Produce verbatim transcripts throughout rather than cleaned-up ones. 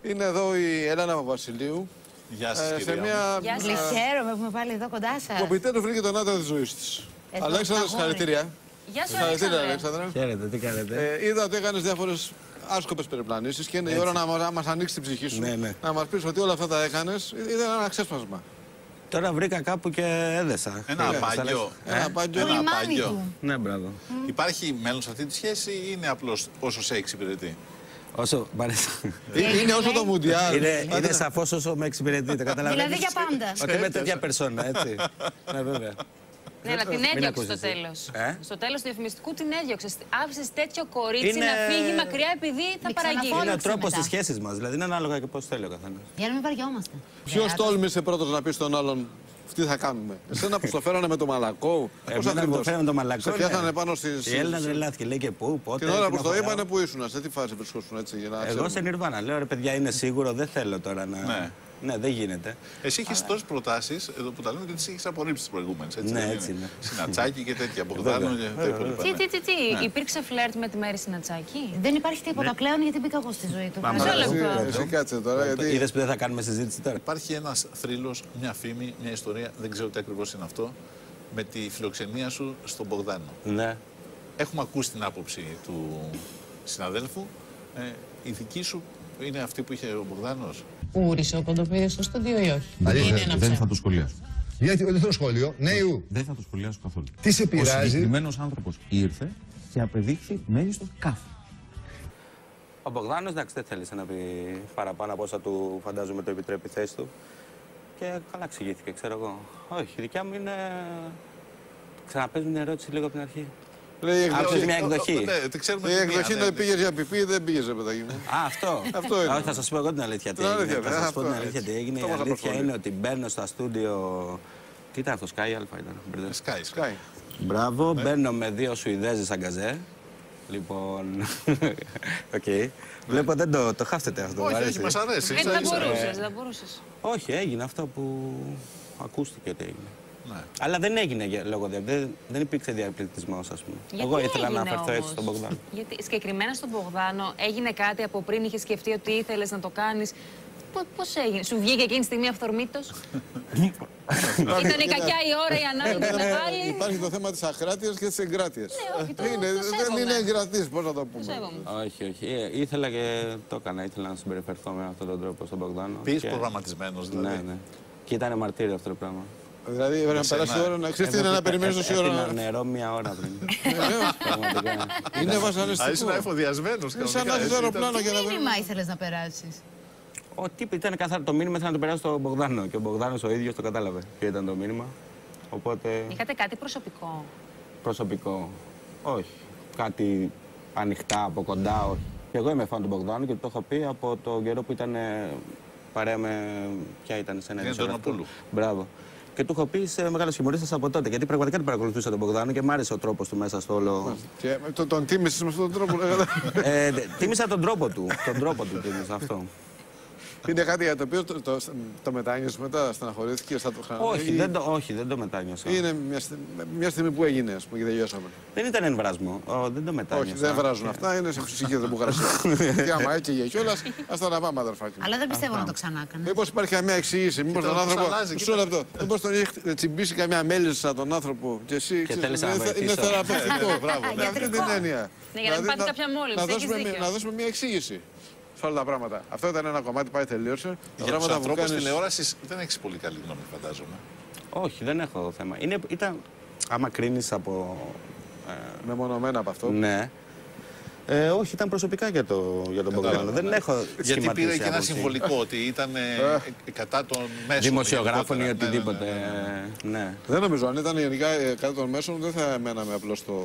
Είναι εδώ η Έλενα Παπασιλείου. Γεια σας, ε, κυρία. Σε μια... Γεια σας. Χαίρομαι που είμαι πάλι εδώ κοντά σας. Που επιτέλους βρήκε τον άντρα της ζωής της. Αλέξανδρα, συγχαρητήρια. Γεια σου, Συγχαρητήρια, Αλέξανδρα. Χαίρετε, τι κάνετε. Ε, είδα ότι έκανες διάφορες άσκοπες περιπλανήσεις και είναι η ώρα να μας ανοίξει την ψυχή σου. Ναι, ναι. Να μας πεις ότι όλα αυτά τα έκανες. Ήταν ένα ξέσπασμα. Τώρα βρήκα κάπου και έδεσα. Ένα Ε, απάγιο. Ένα απάγιο. Ένα λιμάνι απάγιο. του. Ναι, μπράβο. Υπάρχει μέλλον σε αυτή τη σχέση ή είναι απλώς όσο σε εξυπηρετεί? Όσο παρέστα. Είναι, είναι όσο το Μουντιάλ. Είναι, είναι σαφώς όσο με εξυπηρετείτε, καταλαβαίνετε. Δηλαδή για πάντα. Ότι είμαι τέτοια περσόνα, έτσι. Ναι, βέβαια. Ναι, αλλά την Μην έδιωξε ακούσεις στο εσύ. τέλος. Ε? Στο τέλος του διαφημιστικού την έδιωξε. Άφησες τέτοιο κορίτσι Είναι- να φύγει μακριά επειδή θα Μη παραγγείλει. ξαναφώνει. Είναι ο Φώναξε τρόπος μετά. της σχέσης μας, δηλαδή είναι ανάλογα και πώς θέλει ο καθένας. Για να μην βαριόμαστε. Ποιος τόλμησε πρώτος να πει στον άλλον τι θα κάνουμε? Εσένα που στο φέρανε με το μαλακό. Πώς Εμένα που ακριβώς? το φέραμε το μαλακό. Σε ναι. πιάσανε πάνω στις... Η Έλληνα τρελάθηκε, λέει και πού, πότε. Την ώρα που τι το να είπανε, φοράω. πού ήσουν, σε τι φάση βρισκόσουν έτσι για να Εγώ ξέρουμε. σε Νιρβάνα λέω ρε παιδιά, είναι σίγουρο, δεν θέλω τώρα να. Ναι. Ναι, δεν γίνεται. Εσύ έχεις τόσες προτάσεις εδώ που τα λέμε και τις έχεις απορρίψει τις προηγούμενες. Έτσι, Ναι, δεν έτσι είναι. Συνατσάκι και τέτοια. Μπογδάνο και τα υπόλοιπα. Τι, ναι. τι, τι, τι. Υπήρξε φλερτ με τη Μέρη Συνατσάκη. Δεν υπάρχει τίποτα πλέον γιατί μπήκα εγώ στη ζωή του. Πάμε. Μισό Εσύ, λεπτό. εσύ κάτσε τώρα, γιατί... Είδες που δεν θα κάνουμε συζήτηση τώρα. Υπάρχει ένας θρύλος, μια φήμη, μια ιστορία, δεν ξέρω τι ακριβώς είναι αυτό, με τη φιλοξενία σου στον Μπογδάνο. Ναι. Έχουμε ακούσει την άποψη του συναδέλφου. Ε, η δική σου είναι αυτή που είχε ο Μπογδάνος. Ούρισε όταν το πήρε στο στούντιο ή όχι? Αλήθεια, Είναι ένα δεν ψέμα. θα το σχολιάσω. Γιατί δεν θέλω σχόλιο. Ναι, ου. Δεν θα το σχολιάσω καθόλου. Τι σε Ο πειράζει? συγκεκριμένος άνθρωπος ήρθε και απεδείχθη μέγιστο κάφ. Ο Μπογδάνος, εντάξει, δεν θέλησε να πει παραπάνω από όσα του φαντάζομαι το επιτρέπει η θέση του. Και καλά εξηγήθηκε, ξέρω εγώ. Όχι, η δικιά μου είναι. Ξαναπέζουμε την ερώτηση λίγο από την αρχή. Λέει η Άκουσες εκδοχή. μια εκδοχή. Ναι, τι ξέρουμε Η τη εκδοχή μία, είναι ναι. πήγες για πιπί, δεν πήγες ρε παιδάκι μου. Α, αυτό. Αυτό είναι. Όχι, θα σας πω εγώ την αλήθεια τι Την έγινε. αλήθεια, Θα ναι, σας αυτό, πω την αλήθεια έτσι. τι έγινε. Η Αυτό μας αλήθεια απασχολεί. είναι ότι μπαίνω στα στούντιο. Τι ήταν αυτό, Sky Alpha ήταν. μπερδεύτηκα. Sky, Sky. Σκάει. Μπράβο, μπαίνω με δύο Σουηδέζες αγκαζέ. Λοιπόν. Οκ. Βλέπω δεν το, το χάσετε αυτό. μου Όχι, όχι, αρέσει. μας αρέσει. Δεν Ίσα θα ίσα. μπορούσες, δεν μπορούσες. Όχι, έγινε αυτό που ακούστηκε ότι έγινε. Ναι. Αλλά δεν έγινε για- λόγω δια... δεν, δεν υπήρξε διαπληκτισμός, ας πούμε. Γιατί Εγώ ήθελα να έγινε αφαιρθώ έτσι όμως? στον Μπογδάνο. Γιατί συγκεκριμένα στον Μπογδάνο έγινε κάτι από πριν, είχε σκεφτεί ότι ήθελες να το κάνεις. Πο- Πώς έγινε, σου βγήκε εκείνη τη στιγμή αυθορμήτως? Ήταν η κακιά η ώρα, η ανάγκη η μεγάλη. Υπάρχει το θέμα της ακράτειας και της εγκράτειας. Ναι, όχι, το- Είναι, το δεν σέβομαι. είναι εγκρατής, πώς να το Το πούμε. σέβομαι. Όχι, όχι. Ε, ήθελα και το έκανα. Ήθελα να συμπεριφερθώ με αυτόν τον τρόπο στον Μπογδάνο. Πήγες Και- προγραμματισμένος δηλαδή. Ναι, ναι. Και ήταν μαρτύριο αυτό το πράγμα. Δηλαδή έπρεπε να Εσένα, περάσει η ώρα να ξέρεις τι είναι Εγώ να περιμένεις τόση ώρα. έπινα να- νερό μία ώρα πριν. Πραγματικά. Είναι Α, βασανιστικό. ήσουν εφοδιασμένος. Είναι σαν να κανονικά, έχεις έτσι, αεροπλάνο ήταν. για να Τι βρει. μήνυμα ήθελες να περάσεις? Ο τύπος ήταν καθαρό. Το μήνυμα ήθελα να το περάσω στον Μπογδάνο και ο Μπογδάνος ο ίδιος το κατάλαβε ποιο ήταν το μήνυμα. Οπότε Είχατε κάτι προσωπικό? προσωπικό. Όχι. Κάτι ανοιχτά από κοντά, όχι. Και εγώ είμαι φαν του Μπογδάνου και το έχω πει από τον καιρό που ήταν ε, παρέα με. Ποια ήταν σε ένα Είναι είδος Αντωνοπούλου. αυτό. Μπράβο. Και του έχω πει σε μεγάλο χιουμορίστα από τότε. Γιατί πραγματικά την παρακολουθούσα τον Μπογδάνο και μ' άρεσε ο τρόπο του μέσα στο όλο. Και το- τον τίμησες με αυτόν τον τρόπο. λέγατε. ε, δε- τίμησα τον τρόπο του. Τον τρόπο του τίμησα αυτό. Είναι κάτι για το οποίο το, το, το μετάνιωσες μετά, στεναχωρήθηκες, θα το είχα. όχι, ή- δεν το, όχι, δεν το μετάνιωσα. Είναι μια, στι- μια στιγμή που έγινε, ας πούμε, και τελειώσαμε. Δεν ήταν εμβρασμό. Ω, δεν το μετάνιωσα. Όχι, δεν βράζουν αυτά, είναι σε ψυχή δημοκρασία. Και άμα έκαιγε κιόλας, ας τα να πάμε, αδερφάκι μου. Αλλά δεν πιστεύω να το ξανά έκανε. Μήπως υπάρχει καμιά εξήγηση, μήπως Κοίτα, τον πώς άνθρωπο. αλλάζει, Μισό κοίτα. λεπτό. Μήπως τον έχει τσιμπήσει καμιά μέλισσα τον άνθρωπο και εσύ Και ξέρεις, θέλεις να είναι, θε- είναι βοηθήσω. θεραπευτικό. Ναι, μπράβο. Με αυτή την έννοια. Ναι, για να μην πάτε κάποια μόλυνση, να, έχεις δώσουμε, μια- δίκιο. να δώσουμε μια εξήγηση σε όλα τα πράγματα. Αυτό ήταν ένα κομμάτι, πάει τελείωσε. Τα Για τους πράγματα που ανθρώπους κάνεις. τηλεόρασης δεν έχεις πολύ καλή γνώμη, φαντάζομαι. Όχι, δεν έχω θέμα. Είναι, ήταν, άμα κρίνεις από... Ε, Μεμονωμένα από αυτό. ναι. Ε, όχι, ήταν προσωπικά για, το, για τον Μπογδάνο. Κατάλαβα, Δεν ναι. έχω Γιατί σχηματίσει πήρε και ένα άποψη. συμβολικό ότι ήταν ε, ε, κατά των μέσων. Δημοσιογράφων ή γενικότερα. Ναι, ναι, οτιδήποτε. ναι, ναι, ναι. Ναι. Δεν νομίζω, αν ήταν γενικά ε, κατά των μέσων, δεν θα μέναμε απλώς στο.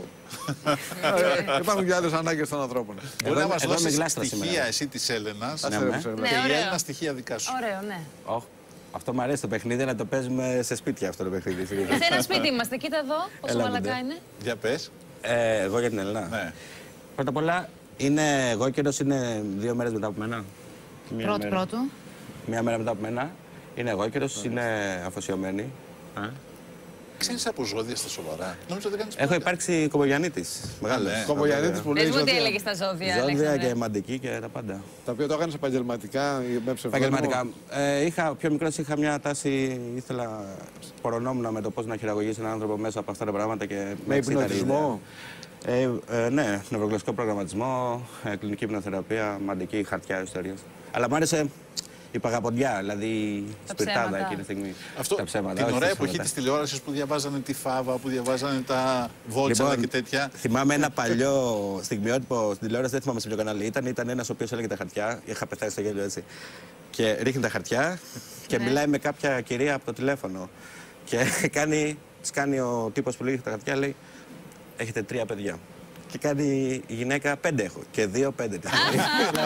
Ε, Υπάρχουν και άλλες ανάγκες των ανθρώπων. Μπορεί να Εδώ- μας εδώ με δώσεις γλάστρα στοιχεία σήμερα. εσύ της Έλενας Άσε Ναι, ρε, ναι. που σε Ναι, λέμε. και η ωραίο. Έλενα στοιχεία δικά σου. Ωραίο, ναι. Όχ, αυτό μου αρέσει το παιχνίδι, να το παίζουμε σε σπίτια αυτό το παιχνίδι. Σε ένα σπίτι είμαστε, κοίτα εδώ, πόσο Έλα, μαλακά μοντέ. είναι. Για πες. ε, εγώ για την Ελληνά. Ναι. Πρώτα απ' όλα, είναι, εγώ καιρός είναι δύο μέρες μετά από μένα. Μία Πρώτου μέρα. πρώτου. Μία μέρα μετά από μένα. Είναι εγώ καιρός, είναι αφοσιωμένη. Ε. Ξέρεις από ζώδια στα σοβαρά? Νομίζω δεν κάνεις Έχω πλάκα. υπάρξει κομπογιαννήτης. Μεγάλος. Ναι. Κομπογιαννήτης που λέει Πες μου τι ζώδια, έλεγε στα ζώδια, Ζώδια Αλέξανδρε. και μαντική και τα πάντα. τα οποία το έκανες επαγγελματικά ή με ψευδόνυμο. Επαγγελματικά. Ε, είχα, πιο μικρός είχα μια τάση, ήθελα, πορωνόμουν με το πώς να χειραγωγήσει έναν άνθρωπο μέσα από αυτά τα πράγματα και Με εξήταρε η υπνοτισμό. ιδέα. Ε, ε, ναι, νευρογλωσσικό προγραμματισμό, ε, κλινική υπνοθεραπεία, μαντική, χαρτιά, ιστορίες. Αλλά μου άρεσε η παγαποντιά, δηλαδή η σπιρτάδα ψέματα. εκείνη τη στιγμή. Αυτό, τα ψέματα, την όχι ωραία τα εποχή ψέματα. της τηλεόρασης που διαβάζανε τη Φάβα, που διαβάζανε τα Βότσαλα Λοιπόν, και τέτοια. θυμάμαι ένα παλιό στιγμιότυπο στην τηλεόραση, δεν θυμάμαι σε ποιο κανάλι ήταν. Ήταν ένας ο οποίος έλεγε τα χαρτιά. Είχα πεθάσει στο γέλιο έτσι. Και ρίχνει τα χαρτιά και Ναι. μιλάει με κάποια κυρία από το τηλέφωνο. Και κάνει, της κάνει ο τύπος που λέει τα χαρτιά, λέει: έχετε τρία παιδιά. Και κάνει η γυναίκα: πέντε έχω. Και δύο πέντε. της λέει.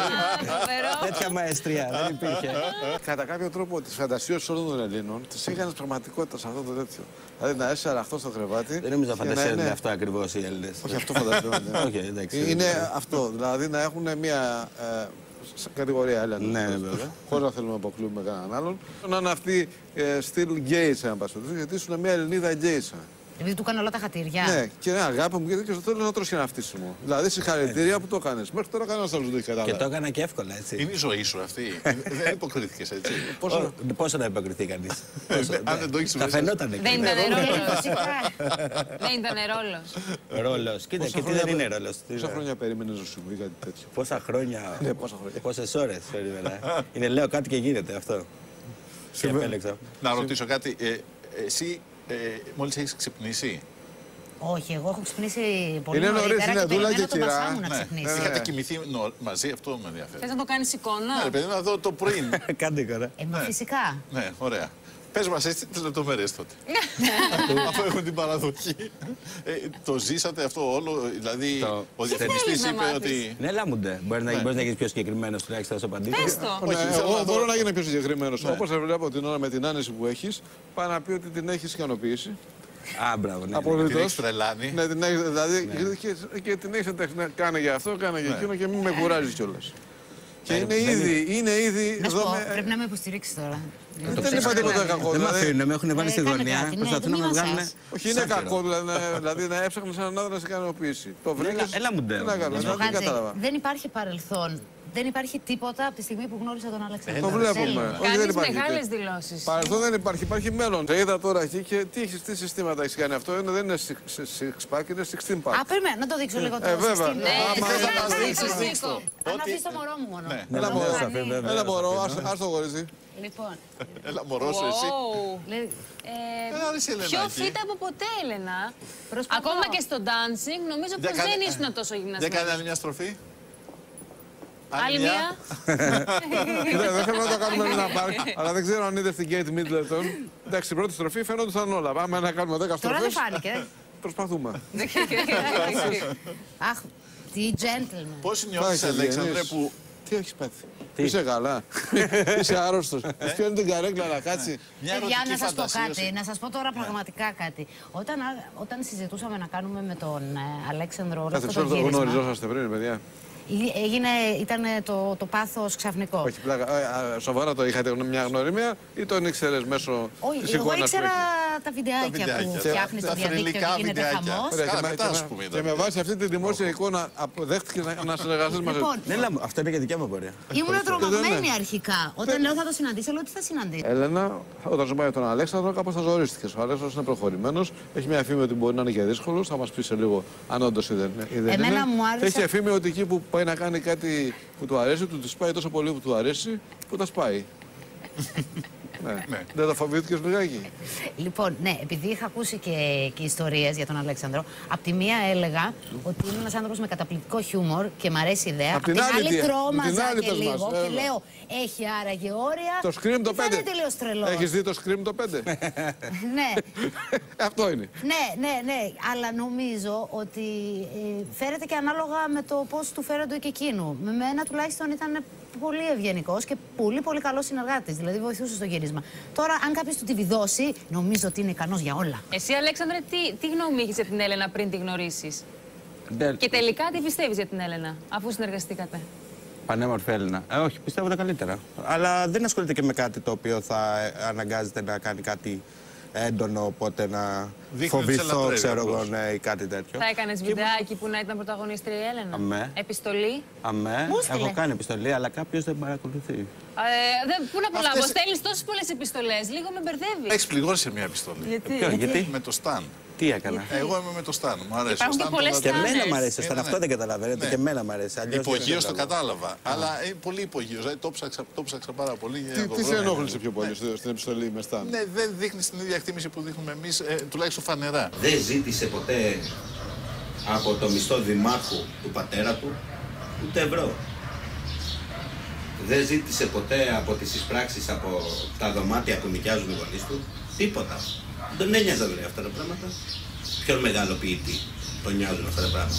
Φοβερό. Τέτοια μαεστρία δεν υπήρχε. Κατά κάποιο τρόπο τις φαντασίες όλων των Ελλήνων τις έκανες πραγματικότητα σε αυτό το τέτοιο. Δηλαδή να είσαι αραχτό στο κρεβάτι. Δεν νομίζω να και να φαντασιόνται είναι- αυτό ακριβώς οι Έλληνες. Όχι, αυτό φανταζόμαστε. Όχι, εντάξει. Είναι αυτό. Δηλαδή να έχουν μια ε, σ- κατηγορία Έλληνων. Ναι, βέβαια. Χωρίς να θέλουμε να αποκλείουμε κανέναν άλλον. Να είναι αυτή ε, στυλ γκέισα, αν πας περιπτώσει, γιατί ήσουν μια Ελληνίδα γκέισα. Επειδή του έκανε όλα τα χατήρια. Ναι, και ναι, αγάπη μου, γιατί και στο τέλος να τρώσει ένα φτύσιμο. Δηλαδή συγχαρητήρια που το έκανες. Μέχρι τώρα κανένας άλλος δεν το έχει Και καταλάβει. το έκανα και εύκολα έτσι. Είναι η ζωή σου αυτή. Δεν υποκρίθηκες έτσι. Πόσο, πόσο να υποκριθεί κανείς. Πόσο, Αν δεν το έχεις θα μέσα. φαινόταν Δεν εκεί. ήταν ρόλος. Φυσικά. Δεν ήταν ρόλος. Ρόλος. Κοίτα, Πόσα και τι χρόνια δεν πε- είναι ρόλος. Τι Πόσα είναι. χρόνια περίμενες να σου βγει κάτι τέτοιο. Πόσα χρόνια. Ναι, πόσα χρόνια. Πόσες ώρες περίμενα. Είναι λέω κάτι και γίνεται αυτό. Και επέλεξα. Να ρωτήσω κάτι. Ε, εσύ ε, μόλις έχεις ξυπνήσει. Όχι, εγώ έχω ξυπνήσει πολύ Είναι νωρίς, νωρίτερα είναι και δούλα περιμένω και τον κυρά. μπασά μου να Ναι. ξυπνήσει. Είχατε κοιμηθεί νο- μαζί, αυτό με ενδιαφέρει. Θες να το κάνεις εικόνα. Ναι, ρε παιδί, να δω το πριν. Κάντε εικόνα. Ε, μα φυσικά. Ναι, ωραία. Πες μας έτσι τις λεπτομέρειες τότε. Αφού έχουν την παραδοχή. Ε, το ζήσατε αυτό όλο, δηλαδή Το- ο θέλεις διαφημιστής να είπε μάθεις? ότι... Ναι, λάμουντε. Μπορεί να, μπορείς να γίνεις πιο συγκεκριμένος τουλάχιστον όσο απαντήσεις. Πες το. Ναι, θέλω εγώ να δω- μπορώ να γίνω πιο συγκεκριμένο. Ναι. Όπως βλέπω την ώρα με την άνεση που έχεις, πάει να πει ότι την έχεις ικανοποιήσει. Α, μπράβο. Ναι, ναι. Απολύτως. Την έχεις τρελάνει. Ναι, την έχεις, δηλαδή και, και την έχεις εντάξει, ναι, κάνε για αυτό, κάνε για εκείνο και μην με κουράζεις κιόλας. Και είναι δεν ήδη, είναι ήδη. Να σου εδώ πω, με- πρέπει να με υποστηρίξει τώρα. Δεν είπα τίποτα κακό. Δεν με δηλαδή. αφήνουν, με έχουν βάλει Ε, στη κάνε γωνία. κάτι, ναι, Προσπαθούν να το με μήμα βγάλουν. σας. Όχι, είναι κακό δηλαδή, να- δηλαδή να έψαχνες έναν άντρα να σε ικανοποιήσει. Το βρήκες. έλα μου, ντε. Τι να κάνω, Να σου πω δεν κάτι, κατάλαβα. δεν υπάρχει παρελθόν. Δεν υπάρχει τίποτα από τη στιγμή που γνώρισα τον Αλέξανδρο. Το βλέπουμε. Θέλω. Όχι, δεν Κάνεις υπάρχει. μεγάλες δηλώσεις. Παρελθόν δεν υπάρχει, υπάρχει μέλλον. Σε είδα τώρα εκεί και τι έχεις, τι συστήματα έχεις κάνει αυτό. Είναι, δεν είναι six- six pack, είναι sixteen pack. Α, περίμενα, να το δείξω λίγο το Ε, βέβαια. συστήμα. Ναι, Άμα- θες να άμα- το άμα- δείξεις, Νίκο. Αν αφήσει το μωρό μου μόνο. Ναι. Έλα Να μωρό, το κάνει. βέβαια. έλα μωρό, ας, ας το κορίτσι. Λοιπόν, Έλα μωρό σου εσύ. Wow. λέει, Ε, Έλα, ρε, εσύ, Πιο Ελενάκη. φίτα από ποτέ, Έλενα. Προσπαθώ. Ακόμα και στο dancing, νομίζω Για πως κάνε- δεν ήσουν τόσο Για γυμνασμένη. κάνε άλλη μια στροφή. Άλλη μία. Κοίτα, δεν θέλω να το κάνουμε ένα πάρκ, αλλά δεν ξέρω αν είδε στην Kate Middleton. Εντάξει, στην πρώτη στροφή φαινόντουσαν όλα. Πάμε να κάνουμε δέκα Τώρα δεν στροφές. φάνηκε. Προσπαθούμε. Αχ, τι gentleman. Πώς νιώθεις, Πάει, Αλέξανδρε, Ευγενής. που Τι έχεις πάθει. Είσαι καλά. Είσαι άρρωστος. Φτιάχνει την καρέκλα να κάτσει. μια Παιδιά, ερωτική να σας πω φαντασίωση. κάτι, να σας πω τώρα πραγματικά κάτι. Όταν, α- όταν συζητούσαμε να κάνουμε με τον ε, Αλέξανδρο όλο Κάθε αυτό το ψώρο το γύρισμα, γνωριζόσαστε πριν, παιδιά. ή- έγινε, ήταν το, το πάθος ξαφνικό. Όχι, πλάκα. Ε, α, Σοβαρά το είχατε μια γνωριμία ή τον ήξερες μέσω Όχι, της εγώ εικόνας που ήξερα έχεις. τα βιντεάκια, βιντεάκια. που Τα- φτιάχνει τα στο διαδίκτυο θρυλικά και γίνεται βιντεάκια. χαμός. Ωραία, Καλά, και με- μετά, και ας με- πούμε, Και ήταν. με βάση αυτή τη δημόσια εικόνα αποδέχτηκε να, να συνεργαστείς μαζί του. Λοιπόν, Ναι, λάμου, αυτό είναι και δικιά μου απορία. ήμουν δεν τρομαγμένη είναι. αρχικά. Όταν λέω θα το συναντήσω, λέω τι θα συναντήσω. Έλενα, όταν σου πάει τον Αλέξανδρο, κάπως θα ζορίστηκε. Ο Αλέξανδρος είναι προχωρημένος. Έχει μια φήμη ότι μπορεί να είναι και δύσκολος. Θα μας πει σε λίγο αν όντως ή δεν, ή δεν Εμένα είναι. μου άρεσε- Έχει φήμη ότι εκεί που πάει να κάνει κάτι που του αρέσει, του τη σπάει τόσο πολύ που του αρέσει, που τα σπάει. ναι. Δεν τα φοβήθηκες λιγάκι. Λοιπόν, ναι, επειδή είχα ακούσει και, και ιστορίες για τον Αλέξανδρο, απ' τη μία έλεγα ότι είναι ένας άνθρωπος με καταπληκτικό χιούμορ και μ' αρέσει η ιδέα. Απ' την άλλη τι- τρόμαζα απ' την άλλη και πες μας, λίγο και έλα. λέω, έχει άραγε όρια. Το Scream το ή θα πέντε. είναι τελείως τρελός. Έχεις δει το Scream το πέντε. Ναι, Αυτό είναι. ναι, ναι, ναι. Αλλά νομίζω ότι ε, φέρεται και ανάλογα με το πώς του φέρονται και εκείνου. Με μένα τουλάχιστον ήταν πολύ ευγενικός και πολύ πολύ καλός συνεργάτης. Δηλαδή βοηθούσε στο γύρισμα. Τώρα, αν κάποιος του τη βιδώσει, νομίζω ότι είναι ικανός για όλα. Εσύ, Αλέξανδρε, τι, τι γνώμη έχεις για την Έλενα πριν τη γνωρίσεις? Δεν- Και τελικά τι πιστεύεις για την Έλενα, αφού συνεργαστήκατε? Πανέμορφη Έλληνα. Ε, όχι, πιστεύω τα καλύτερα. Αλλά δεν ασχολείται και με κάτι το οποίο θα ε, αναγκάζεται να κάνει κάτι έντονο, οπότε να Δείχνει φοβηθώ, τις ξέρω εγώ, απλώς. ναι, ή κάτι τέτοιο. Θα έκανες βιντεάκι που να ήταν πρωταγωνίστρια η Έλενα. Αμέ. Επιστολή. Αμέ, Μου στείλε. έχω κάνει επιστολή, αλλά κάποιος δεν παρακολουθεί. Ε, δεν, πού να προλάβω, Αυτές- στέλνεις τόσες πολλές επιστολές, λίγο με μπερδεύει. Έχεις πληγώσει σε μια επιστολή. Γιατί? Ποιο, γιατί, Με το Σταν. τι έκανα. Εγώ είμαι με το Σταν. Μου αρέσει. Υπάρχουν Ο και Σταν πολλές τον Και Στάνες. εμένα μου αρέσει, Σταν, Είναι, αυτό ναι. δεν καταλαβαίνετε. Ναι. Και εμένα μου αρέσει. Αλλιώς δεν Υπογείως το καταλαβαίνω. κατάλαβα. Αλλά είναι πολύ υπογείως. Δηλαδή, το ψάξα, το ψάξα πάρα πολύ. για να Τι, το τι βρω. σε ενόχλησε πιο πολύ στο- στην επιστολή με Σταν? Ναι, δεν δείχνει την ίδια εκτίμηση που δείχνουμε εμείς, ε, τουλάχιστον φανερά. Δεν ζήτησε ποτέ από το μισθό δημάρχου του πατέρα του ούτε ευρώ. Δεν ζήτησε ποτέ από τις εισπράξεις από τα δωμάτια που νοικιάζουν οι γονείς του τίποτα. Δεν τον ένοιαζαν λέει, αυτά τα πράγματα. Ποιον μεγάλο ποιητή τον νοιάζουν αυτά τα πράγματα.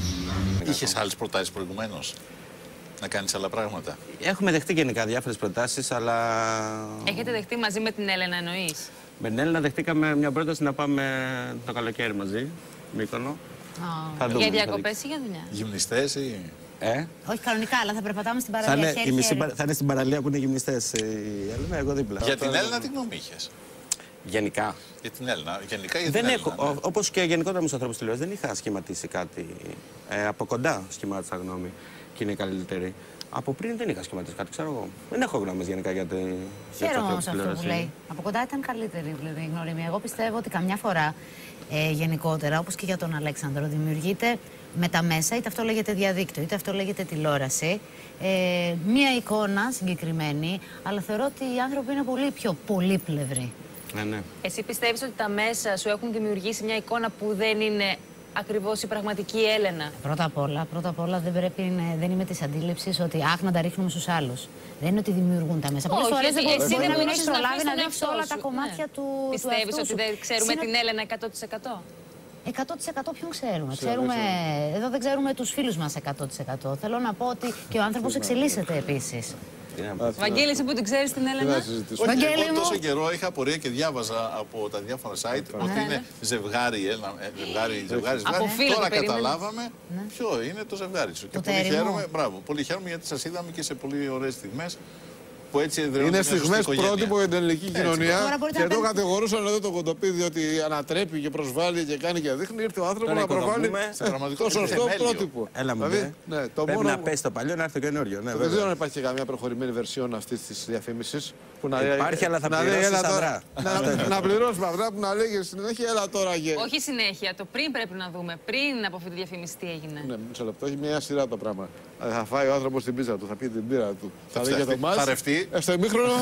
Είχες άλλες προτάσεις προηγουμένως να κάνεις άλλα πράγματα? Έχουμε δεχτεί γενικά διάφορες προτάσεις, αλλά. Έχετε δεχτεί μαζί με την Έλενα, εννοείς? Με την Έλληνα δεχτήκαμε μια πρόταση να πάμε το καλοκαίρι μαζί, Μύκονο. Θα δούμε, Για θα διακοπές ή για δουλειά? Γυμνιστές ή... Ε, Όχι κανονικά, αλλά θα περπατάμε στην θα παραλία. είναι, η χέρι, μισή, χέρι. πα- θα είναι στην παραλία που είναι γυμνιστές η Έλληνα, εγώ δίπλα. Για Αυτό την είναι- Έλληνα τι γνώμη είχες? Γενικά. Για την Έλληνα, γενικά για Δεν την έχω, Έλληνα. ναι. ο- όπως και γενικότερα με τους ανθρώπους τηλεόρασης, δεν είχα σχηματίσει κάτι. Ε, από κοντά σχημάτισα γνώμη και είναι η καλύτερη. Από πριν δεν είχα σχηματίσει κάτι, ξέρω εγώ. Δεν έχω γνώμες γενικά για, τη, για τους Χαίρομαι όμως ανθρώπους αυτό που τηλεόρασης. λέει. Από κοντά ήταν καλύτερη δηλαδή, η γνωριμία. Εγώ πιστεύω ότι καμιά φορά ε, γενικότερα, όπως και για τον Αλέξανδρο, δημιουργείται με τα μέσα, είτε αυτό λέγεται διαδίκτυο, είτε αυτό λέγεται τηλεόραση, ε, μία εικόνα συγκεκριμένη, αλλά θεωρώ ότι οι άνθρωποι είναι πολύ πιο πολύπλευροι. Ναι, ναι. Εσύ πιστεύεις ότι τα μέσα σου έχουν δημιουργήσει μια εικόνα που δεν είναι ακριβώς η πραγματική Έλενα? Πρώτα απ' όλα, πρώτα απ' όλα δεν, πρέπει, είναι- δεν είμαι της αντίληψης ότι αχ, να τα ρίχνουμε στους άλλους. Δεν είναι ότι δημιουργούν τα μέσα. Πολλές Όχι, φορές δεν εσύ μπορεί δεν να μην μπορούσες έχεις να προλάβει αφήσεις να τον δείξεις εαυτό όλα σου. τα κομμάτια Ναι. του, του Πιστεύεις εαυτού ότι σου. δεν ξέρουμε Συνα- την Έλενα εκατό τοις εκατό? εκατό τοις εκατό ποιον ξέρουμε. ξέρουμε. Εδώ δεν ξέρουμε τους φίλους μας εκατό τοις εκατό. Θέλω να πω ότι και ο άνθρωπος εξελίσσεται επίσης. Τι να πω. Βαγγέλη, εσύ που την ξέρεις την Τι Έλενα? να συζητήσουμε. Όχι, Βαγγέλη εγώ μου. τόσο καιρό είχα απορία και διάβαζα από τα διάφορα site ότι Ναι, είναι ναι. ζευγάρι, ένα, ε, ζευγάρι, ζευγάρι, Από ζευγάρι. φίλο Τώρα το περίμενα. καταλάβαμε ποιο είναι το ζευγάρι σου. Και Το πολύ τέριμο. χαίρομαι, μπράβο, πολύ χαίρομαι γιατί σας είδαμε και σε πολύ ωραίες στιγμές που έτσι εδραιώνεται Είναι μια σωστή στιγμές οικογένεια. πρότυπο για την ελληνική Τώρα κοινωνία. μπορείτε Και να εδώ παίρνετε- κατηγορούσαν εδώ το κοντοπίδι ότι ανατρέπει και προσβάλλει και κάνει και δείχνει. Ήρθε ο άνθρωπος Τώρα να προβάλλει οικοδομούμε. Στην πραγματικότητα το είναι σωστό θεμέλιο. πρότυπο. Έλα μου, Δηλαδή, ναι. ναι, το Πρέπει μόνο. να πέσει το παλιό να έρθει το καινούριο. Ναι, Δεν βέβαια. ξέρω αν υπάρχει και καμιά προχωρημένη βερσιόν αυτή τη διαφήμιση. Υπάρχει, αλλά θα να λέει, πληρώσεις έλα τώρα- αδρά. να- Να πληρώσουμε αυτά που να λέγει συνέχεια, έλα τώρα και. Όχι συνέχεια, το πριν πρέπει να δούμε. Πριν από αυτή τη διαφήμιση τι έγινε. Ναι, μισό λεπτό, έχει μια σειρά το πράγμα. Ε, Θα φάει ο άνθρωπο την πίζα του, θα πει την πύρα του. Θα δει και το φτιαχτεί, μάτς. θα ρευτεί. Ε, Στο ημίχρονο.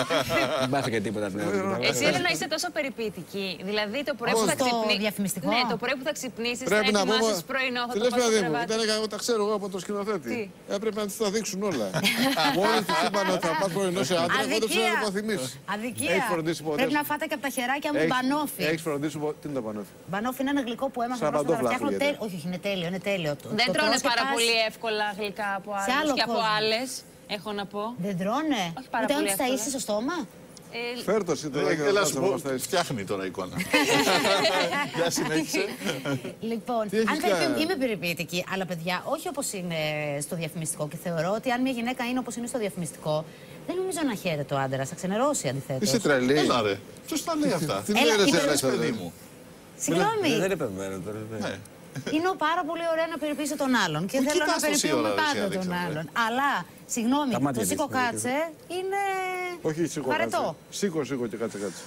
Δεν πάθει και τίποτα. ναι, ναι. Εσύ, Έλενα, είσαι τόσο περιποιητική. Δηλαδή το πρωί που Πώς? θα Στο ξυπνήσεις. διαφημιστικό? Ναι, το πρωί που θα ξυπνήσεις, θα Πρέπει να πούμε. ετοιμάσεις πρωινό, θα Τι το λες, πας στο παιδί μου, κρεβάτι. ήταν εγώ τα ξέρω εγώ από τον σκηνοθέτη. Τι? Έπρεπε να τη τα δείξουν όλα. Μόλι τη είπαν ότι θα πα πρωινό σε άντρα, εγώ δεν ξέρω να το θυμίσει. Αδικία. Έχεις φροντίσει ποτέ? Πρέπει να φάτε και από τα χεράκια μου μπανόφι. Έχει φροντίσει ποτέ. Τι είναι το μπανόφι? Μπανόφι είναι ένα γλυκό που έμαθα Σαν πρόσφατα να παντόφλα φτιάχνω. ακούγεται. τέλ- Όχι, όχι, είναι τέλειο, είναι τέλειο. Το- Δεν το τρώνε τρως και πάρα πας- πολύ εύκολα γλυκά από άλλους άλλο και από κόσμο. άλλες, έχω να πω. Δεν τρώνε. Όχι πάρα Ούτε αν πολύ τους ταΐσεις εύκολα. στο στόμα. Ε, Φέρτο ή τώρα και Έλα να σου το πω, μας φτιάχνει τώρα εικόνα. Για συνέχισε. Λοιπόν, Τι έχεις αν περιποιη- κάνει? είμαι περιποιητική, αλλά παιδιά, όχι όπως είναι στο διαφημιστικό. Και θεωρώ ότι αν μια γυναίκα είναι όπως είναι στο διαφημιστικό, δεν νομίζω να χαίρεται ο άντρας, θα ξενερώσει αντιθέτως. Είσαι τρελή. Έλα ρε, ποιος τα λέει αυτά. Τι Έλα, λέει είπε- ρε Λες, παιδί παιδί μου. Συγγνώμη, Δεν είναι πευμένο τώρα. ναι. Ναι. είναι πάρα πολύ ωραία να περιποιήσει τον άλλον και Πού θέλω να κοιτάς τόση περιποιούμε ώρα, ρε, εσύ, πάντα τον Αλέξανδρε? άλλον. Αλλά, συγγνώμη, Τα μάτια το της σήκω είναι κάτσε είναι Όχι, σήκω βαρετό. κάτσε. Σήκω, σήκω και κάτσε κάτσε.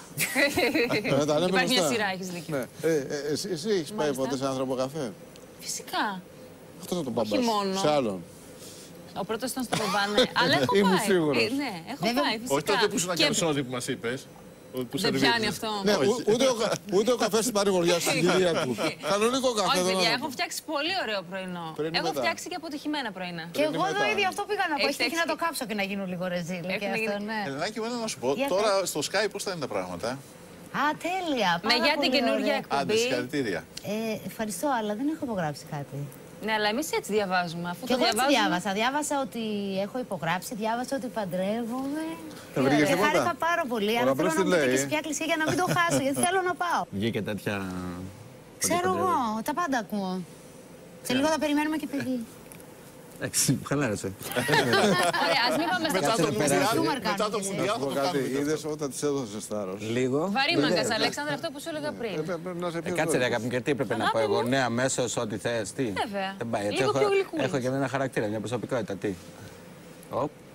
Ε, τα λέμε Υπάρχει μια μπροστά. σειρά, έχεις δίκιο. Ναι. Ε, ε, εσύ εσύ έχεις πάει Μάλιστα. ποτέ σε άνθρωπο καφέ? Φυσικά. Αυτό θα τον πάμπας. Όχι μόνο. Σε άλλον. Ο πρώτος ήταν στο Κομπάνε. Αλλά έχω Είμαι πάει. σίγουρος. Ε, ναι, έχω Βέβαια. πάει. Φυσικά. Όχι τότε που ήσουν Και- ακαμψόνι που μας είπες. Που Δεν πιάνει αυτό. Ναι, Όχι. ου- ούτε, ο, κα- ούτε ο καφές στην παρηγοριά στην κυρία του. Κανονικό καφέ. Όχι, δεν παιδιά, είναι. έχω φτιάξει πολύ ωραίο πρωινό. Πριν ή Έχω μετά? φτιάξει και αποτυχημένα πρωινά. Και εγώ εδώ μετά. ήδη αυτό πήγα να πω. Έχεις Έχει τύχει να τέξει- το κάψω και να γίνω λίγο ρεζίλ. Έχουν Και αυτό, γίνει- ναι. Ελενάκη, εμένα να σου πω, Για τώρα στο Sky πώς θα είναι τα πράγματα. Α, τέλεια. Με πάρα για την πολύ καινούργια ωραία. Άντε, εκπομπή. συγχαρητήρια. Ε, ευχαριστώ, αλλά δεν έχω υπογράψει κάτι. Ναι, αλλά εμείς έτσι διαβάζουμε. Αφού Και το εγώ έτσι διαβάζουμε. διάβασα. Διάβασα ότι έχω υπογράψει, διάβασα ότι παντρεύομαι. Δεν βρήκες Και τίποτα? χάρηκα πάρα πολύ. Ο Αλλά Ραμπρός θέλω να τι μου πείτε λέει? και σε ποια εκκλησία για να μην το χάσω, γιατί θέλω να πάω. Βγήκε τέτοια. Ξέρω εγώ, τα πάντα ακούω. Σε λίγο θα περιμένουμε και παιδί. Εντάξει, χαλάρωσε. Ωραία, ας μην πάμε Μετά στα το Μουντιάλ. Μετά το Μουντιάλ θα το κάνουμε. Είδες όταν της έδωσες θάρρος. Λίγο. Βαρύμαγκας, Αλέξανδρε, αυτό που σου έλεγα πριν. Ε, κάτσε ρε αγάπη, γιατί έπρεπε να πω εγώ ναι αμέσως ό,τι θες, τι. Βέβαια. Δεν πάει, έτσι Λίγο έχω, πιο γλυκούλης. έχω και ένα χαρακτήρα, μια προσωπικότητα, τι. Οπ.